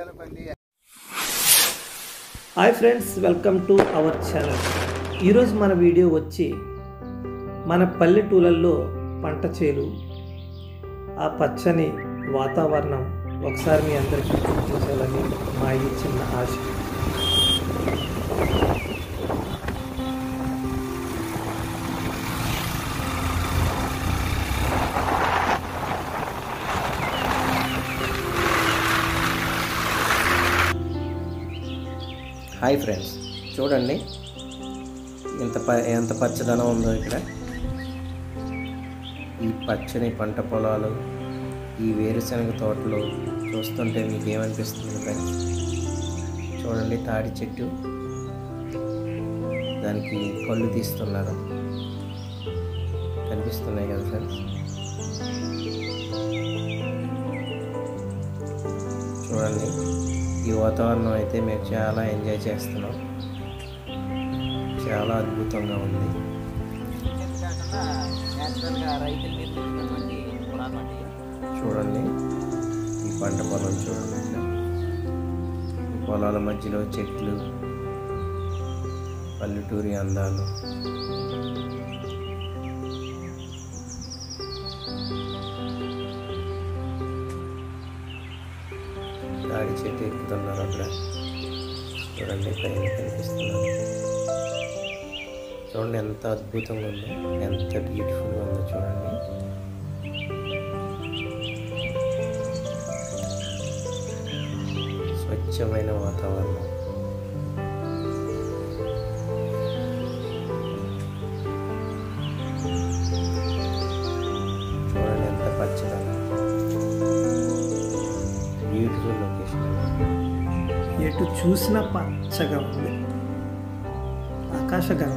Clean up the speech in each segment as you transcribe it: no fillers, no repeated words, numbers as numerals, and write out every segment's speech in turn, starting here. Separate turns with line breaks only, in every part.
Hi friends, welcome to our channel. ఈరోజు మన video వచ్చి మన పల్లెటూళ్ళల్లో పంట చేలు, ఆ పచ్చని వాతావరణం ఒకసారి మీ అందరికీ చూపించాలని మా ఈ చిన్న ఆశ.
హాయ్ ఫ్రెండ్స్, చూడండి ఎంత పచ్చదనం ఉందో ఇక్కడ. ఈ పచ్చని పంట పొలాలు, ఈ వేరుశనగ తోటలు చూస్తుంటే మీకు ఏమనిపిస్తుంది ఫ్రెండ్స్? చూడండి, తాడి చెట్టు, దానికి కళ్ళు తీస్తున్నారు, కనిపిస్తున్నాయి కదా ఫ్రెండ్స్. చూడండి, ఈ వాతావరణం అయితే మేము చాలా ఎంజాయ్ చేస్తున్నాం. చాలా అద్భుతంగా ఉంది. చూడండి, ఈ పంట పొలం చూడండి. ఈ పొలాల మధ్యలో చెట్లు, పల్లెటూరి అందాలు. తాడి చెట్టు ఎక్కుతున్నారు అక్కడ. చూడండి, పైన కనిపిస్తున్నారు. చూడండి ఎంత అద్భుతంగా ఉందో, ఎంత బ్యూటిఫుల్గా ఉందో చూడండి. స్వచ్ఛమైన వాతావరణం. చూడండి ఎంత పచ్చదనం. Beautiful location.
ఎటు చూసినా పచ్చగా ఉంది. ఆకాశగంగా.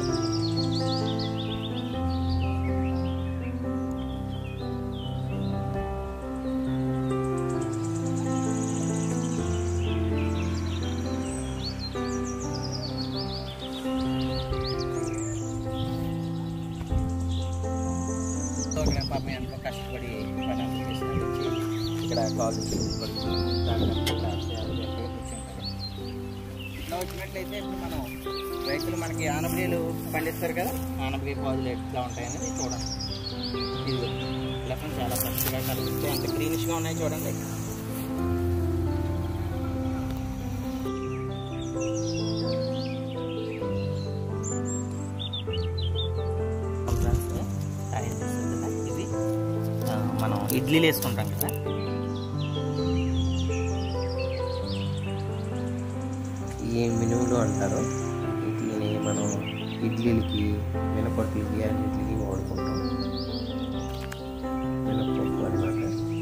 పాపం ఎంతో కష్టపడి వచ్చి ఇక్కడ కాలేజ్ ఇట్లా వచ్చినట్లయితే ఇప్పుడు మనం రైతులు మనకి ఆనపకాయలు పండిస్తారు కదా, ఆనపకాయ పాదులు ఎట్లా ఉంటాయనేది చూడండి. ఇది ఇలా చాలా పచ్చగా కలుగుతాయి, అంత గ్రీనిష్గా ఉన్నాయి చూడండి. ఇది మనం ఇడ్లీలు వేసుకుంటాం కదా,
ఈ మినుములు అంటారు. వీటిని మనం ఇడ్లీలకి, మినపట్లకి, అన్నిటికి వాడుకుంటాం. మినపప్పు అన్నమాట.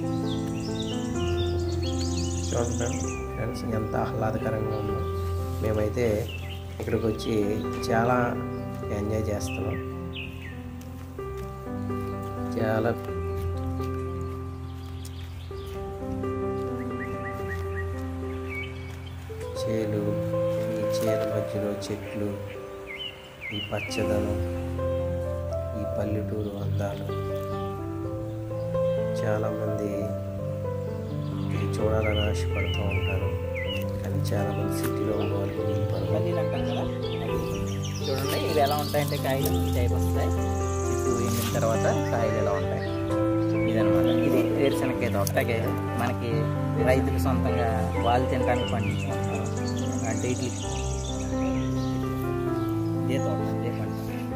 చూడండి ఫ్రెండ్స్, ఎంత ఆహ్లాదకరంగా ఉందో. మేమైతే ఇక్కడికి వచ్చి చాలా ఎంజాయ్ చేస్తున్నాం. చాలా చేలు, ఈ చేల మధ్యలో చెట్లు, ఈ పచ్చదనం, ఈ పల్లెటూరు అందాలు. చాలామంది ఇది చూడాలని ఆశపడుతూ ఉంటారు, కానీ చాలామంది సిటీలో ఉన్న వాళ్ళకి వీలు పడదు.
పల్లీలు అంటాం కదా, చూడండి ఇవి ఎలా ఉంటాయంటే కాయలు ఈ టైప్ వస్తాయి. ఇప్పుడు ఎండిన తర్వాత కాయలు ఎలా ఉంటాయి ఇదనమాట. ఇది వేరుశనగకాయ తోటకాయ మనకి రైతులు సొంతంగా వాళ్ళు తినడానికి పండించుకుంటారు. అంటే ఇడ్లీ ఇదే తోట, ఇదే పంట.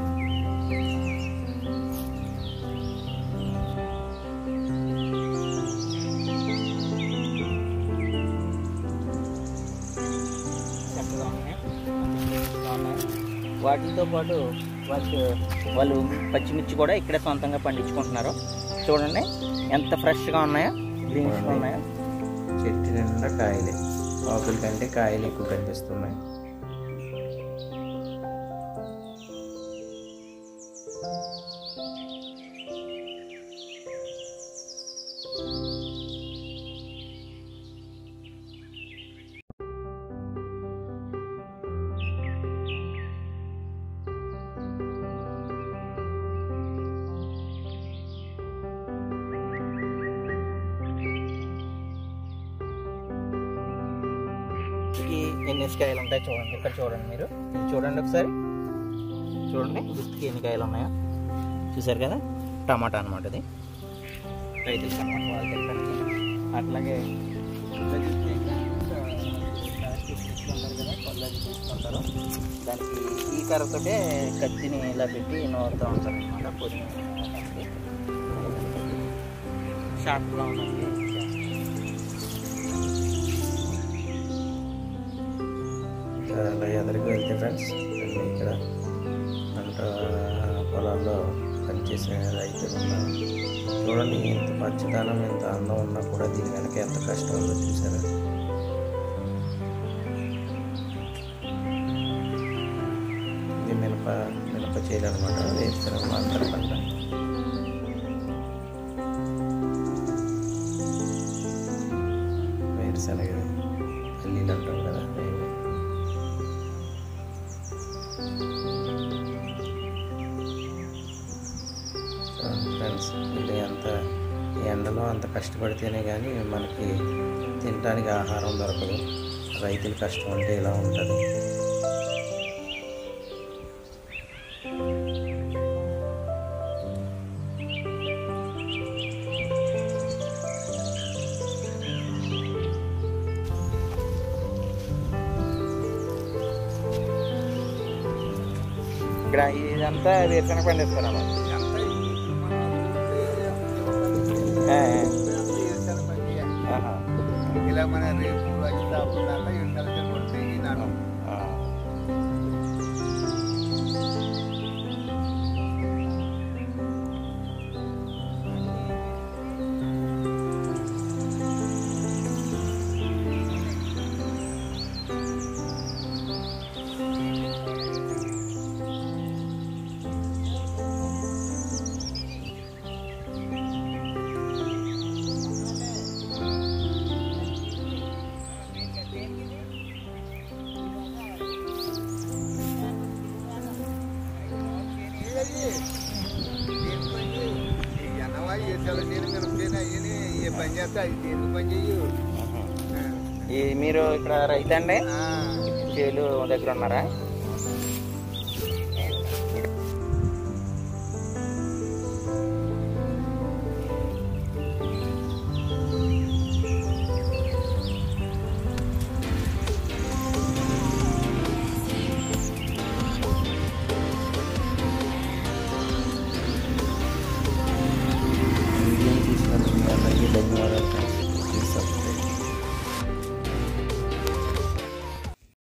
చక్కగా ఉన్నాయి, వాటితో పాటు వాళ్ళు పచ్చిమిర్చి కూడా ఇక్కడే సొంతంగా పండించుకుంటున్నారు. చూడండి ఎంత ఫ్రెష్గా ఉన్నాయో, గ్రీన్గా ఉన్నాయో.
చెట్టు నిండా కాయలే, ఆకుల కంటే కాయలు ఎక్కువ కనిపిస్తున్నాయి.
ఎన్ని కాయలు ఉంటాయి చూడండి. ఇక్కడ చూడండి, మీరు చూడండి ఒకసారి చూడండి, గుర్తుకి ఎన్ని కాయలు ఉన్నాయో చూసారు కదా. టమాటా అనమాట ఇది, రైతులకి అనమాట, వాళ్ళు తినడానికి. అట్లాగే తీసుకుంటారు కదా, పళ్ళది తీసుకుంటారు. దానికి ఈ కర్రతోటే కత్తిని ఇలా పెట్టి నోరుతూ ఉంటారు అనమాట. పొద్దున షార్ప్గా ఉన్నది.
అలా ఎదురుకు వెళ్తే ఫ్రెండ్స్, ఇక్కడ పంట పొలాల్లో పనిచేసే రైతులు ఉన్నారు. చూడండి, ఎంత పచ్చదనం, ఎంత అందం ఉన్నా కూడా దీని వెనక ఎంత కష్టం ఉందో చూసారా. ఇది మినప చేయాలి అనమాట, వేరుశనగ అంతర పంట. వేరుశనగ పల్లీలు అంటాం కదా. ఫ్రెండ్స్, ఇది అంత ఎండలో అంత కష్టపడితేనే కానీ మనకి తినడానికి ఆహారం దొరకదు. రైతుల కష్టం అంటే ఇలా ఉంటుంది.
ఇక్కడ ఇదంతా వేరుశనగ పండిస్తారన్నమాట.
ఇలా మన రేపు వచ్చేదాకా ఎండలతో కొడితే ఈనాడు పని చేస్తా, అది పని చెయ్యు.
మీరు ఇక్కడ రైతు అండి, చేలు దగ్గర ఉన్నారా?